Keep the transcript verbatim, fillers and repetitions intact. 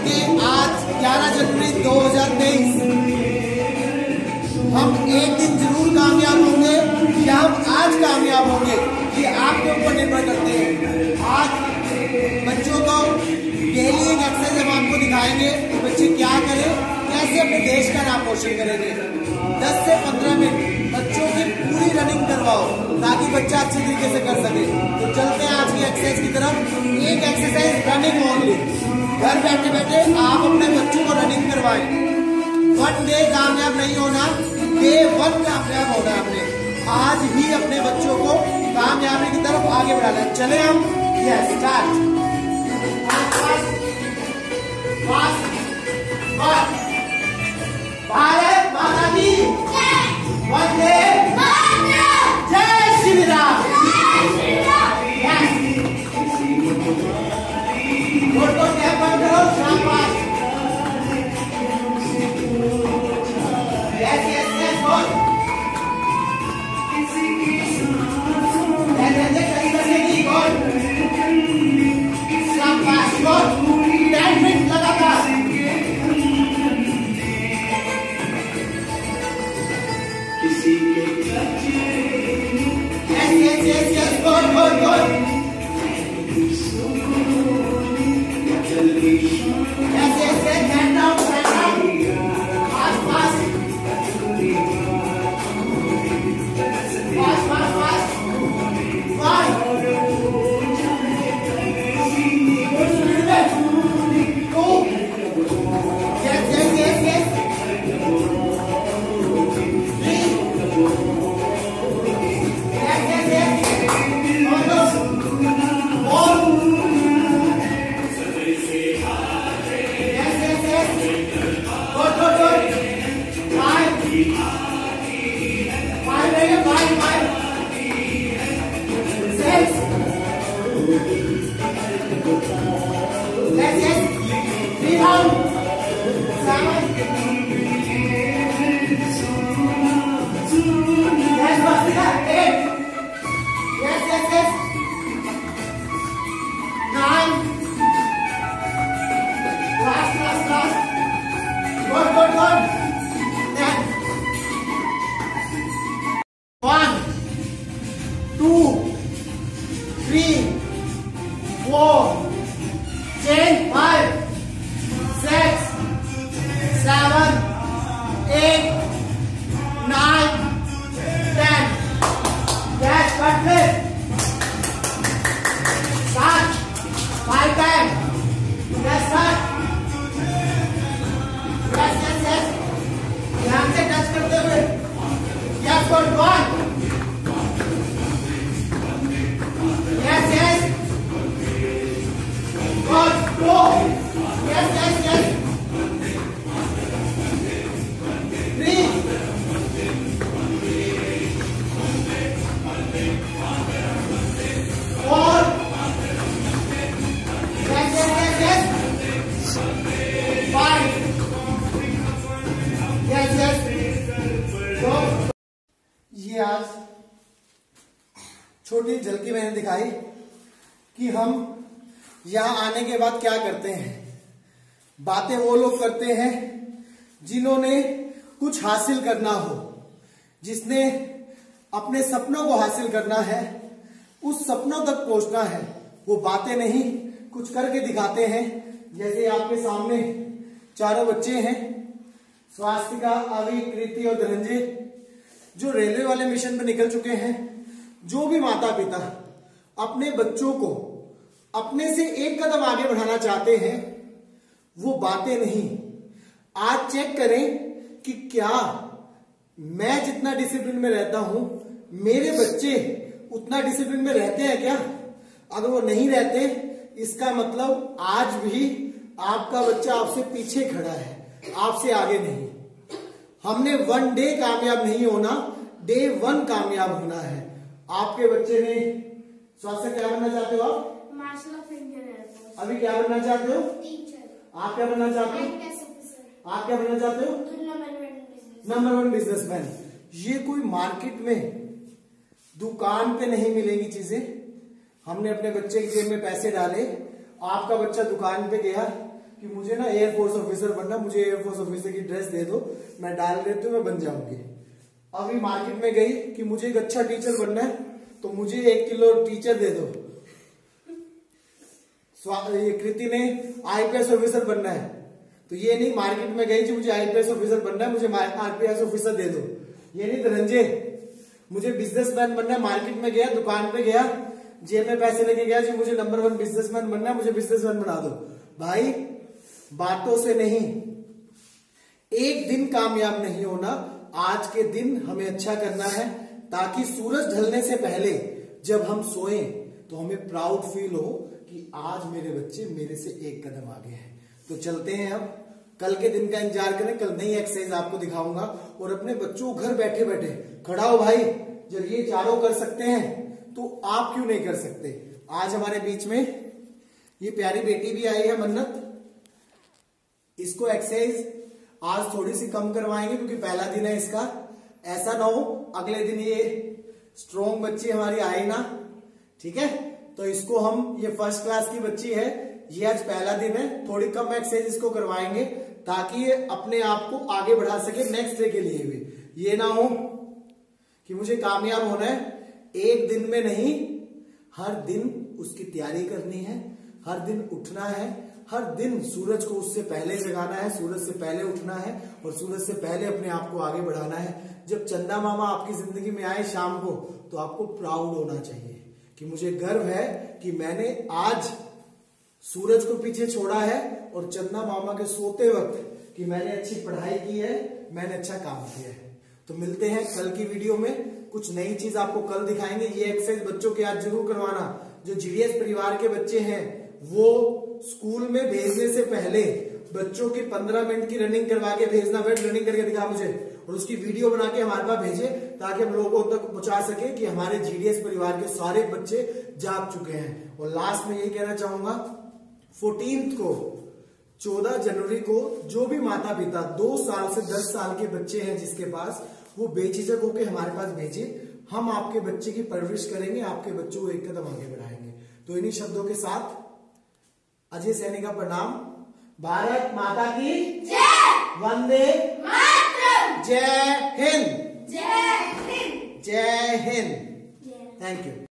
कि आज ग्यारह जनवरी दो हजार तेईस हम एक दिन जरूर कामयाब होंगे या हम आज कामयाब होंगे, ये आपके ऊपर निर्भर करते हैं। आज बच्चों को डेली एक एक्सरसाइज हम आपको दिखाएंगे कि बच्चे क्या करें, कैसे अपने देश का नाम रोशन करेंगे। दस से पंद्रह मिनट बच्चों की पूरी रनिंग करवाओ ताकि बच्चा अच्छे तरीके से कर सके। तो चलते हैं आज की एक्सरसाइज की तरफ। एक एक्सरसाइज रनिंग ओनली, घर बैठे बैठे आप अपने बच्चों को रनिंग करवाएं। वन डे कामयाब नहीं होना, डे वन कामयाब होना है। आपने आज ही अपने बच्चों को कामयाबी की तरफ आगे बढ़ाना है। चले हम, यस स्टार्ट। भारत माता की वंदे जय श्री राम। फोटो कैप बंद करो, शाबाश। यस यस यस बोल। ऐसे कहीं करेगी बोल, शाबाश बोल। टेन मिनट लगातार। Yes, yes, yes, yes, good, good, good. Yes, yes, yes, stand down, stand down. Fast, fast. Fast, fast, fast. One. Two. Yes, yes, yes, yes. ये आज छोटी झलकी मैंने दिखाई कि हम यहां आने के बाद क्या करते हैं। बातें वो लोग करते हैं जिन्होंने कुछ हासिल करना हो, जिसने अपने सपनों को हासिल करना है, उस सपनों तक पहुंचना है। वो बातें नहीं, कुछ करके दिखाते हैं। जैसे आपके सामने चारों बच्चे हैं, स्वास्तिका, अवि, कृति और धनंजय, जो रेलवे वाले मिशन पर निकल चुके हैं। जो भी माता पिता अपने बच्चों को अपने से एक कदम आगे बढ़ाना चाहते हैं, वो बातें नहीं, आज चेक करें कि क्या मैं जितना डिसिप्लिन में रहता हूं, मेरे बच्चे उतना डिसिप्लिन में रहते हैं क्या? अगर वो नहीं रहते, इसका मतलब आज भी आपका बच्चा आपसे पीछे खड़ा है, आपसे आगे नहीं। हमने वन डे कामयाब नहीं होना, डे वन कामयाब होना है। आपके बच्चे ने स्वास्थ्य क्या बनना चाहते हो आप? Marshal of India. अभी क्या बनना चाहते हो? टीचर। आप क्या बनना चाहते हो? आप क्या बनना चाहते हो? Number one businessman. ये कोई मार्केट में दुकान पे नहीं मिलेगी चीजें। हमने अपने बच्चे की जेब में पैसे डाले, आपका बच्चा दुकान पे गया, कि मुझे ना एयरफोर्स ऑफिसर बनना, मुझे एयरफोर्स ऑफिसर की ड्रेस दे दो, मैं डाल देती हूँ, मैं बन जाऊंगी। अभी मार्केट में गई कि मुझे एक अच्छा टीचर बनना है, तो मुझे एक किलो टीचर दे दो। ये कृति ने आईपीएस ऑफिसर बनना है, तो ये नहीं मार्केट में गई कि मुझे आईपीएस ऑफिसर बनना है, मुझे आईपीएस ऑफिसर दे दो। ये नहीं धनंजय मुझे बिजनेसमैन बनना है, मार्केट में गया, दुकान पे गया, जेब में पैसे लेके गया जी मुझे नंबर वन बिजनेसमैन बनना है, मुझे बिजनेसमैन बना दो। भाई बातों से नहीं, एक दिन कामयाब नहीं होना, आज के दिन हमें अच्छा करना है, ताकि सूरज ढलने से पहले जब हम सोएं तो हमें प्राउड फील हो कि आज मेरे बच्चे मेरे से एक कदम आगे हैं। तो चलते हैं, अब कल के दिन का इंतजार करें, कल नई एक्सरसाइज आपको दिखाऊंगा। और अपने बच्चों को घर बैठे बैठे खड़ा हो भाई, जब ये चारों कर सकते हैं तो आप क्यों नहीं कर सकते। आज हमारे बीच में ये प्यारी बेटी भी आई है मन्नत, इसको एक्सरसाइज आज थोड़ी सी कम करवाएंगे क्योंकि पहला दिन है इसका। ऐसा ना हो अगले दिन ये स्ट्रॉन्ग बच्ची हमारी आई ना, ठीक है। तो इसको हम, ये फर्स्ट क्लास की बच्ची है, ये आज पहला दिन है, थोड़ी कम एक्सरसाइज इसको करवाएंगे ताकि ये अपने आप को आगे बढ़ा सके नेक्स्ट डे के लिए भी। ये ना हो कि मुझे कामयाब होना है, एक दिन में नहीं, हर दिन उसकी तैयारी करनी है, हर दिन उठना है, हर दिन सूरज को उससे पहले जगाना है, सूरज से पहले उठना है और सूरज से पहले अपने आप को आगे बढ़ाना है। जब चंदा मामा आपकी जिंदगी में आए शाम को, तो आपको प्राउड होना चाहिए कि मुझे गर्व है कि मैंने आज सूरज को पीछे छोड़ा है और चंदा मामा के सोते वक्त कि मैंने अच्छी पढ़ाई की है, मैंने अच्छा काम किया है। तो मिलते हैं कल की वीडियो में, कुछ नई चीज आपको कल दिखाएंगे। ये एक्सरसाइज बच्चों के आज जरूर करवाना। जो जीडीएस परिवार के बच्चे हैं वो स्कूल में भेजने से पहले बच्चों की पंद्रह मिनट की रनिंग करवा के भेजना, वेट रनिंग करके दिखा मुझे, और उसकी वीडियो बना के हमारे पास भेजे ताकि हम लोगों तक पहुंचा सके कि हमारे जीडीएस परिवार के सारे बच्चे जाग चुके हैं। और लास्ट में यही कहना चाहूंगा, फोर्टीन को चौदह जनवरी को जो भी माता पिता दो साल से दस साल के बच्चे हैं जिसके पास, वो बेझिझक होकर हमारे पास भेजे। हम आपके बच्चे की परवरिश करेंगे, आपके बच्चों को एक कदम आगे बढ़ाएंगे। तो इन्हीं शब्दों के साथ अजय सैनी का प्रणाम। भारत माता की जय, वंदे मातरम, जय हिंद, जय हिंद, जय हिंद। Thank you.